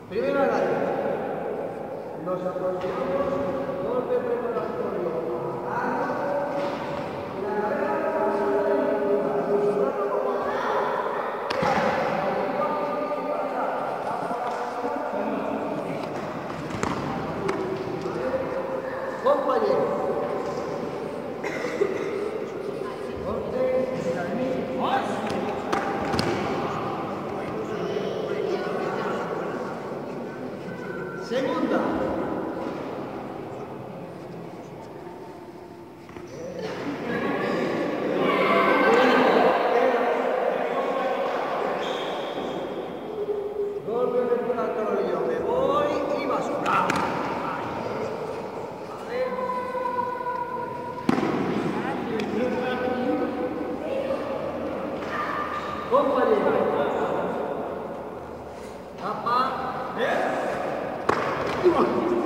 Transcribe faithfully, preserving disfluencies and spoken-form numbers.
Primero al aire. Nos aproximamos, golpe preparatorio. La carrera pasada y compañero. Segunda. Golpe preparatorio. Me voy y basura. Compañero. Apa? ¿Eh?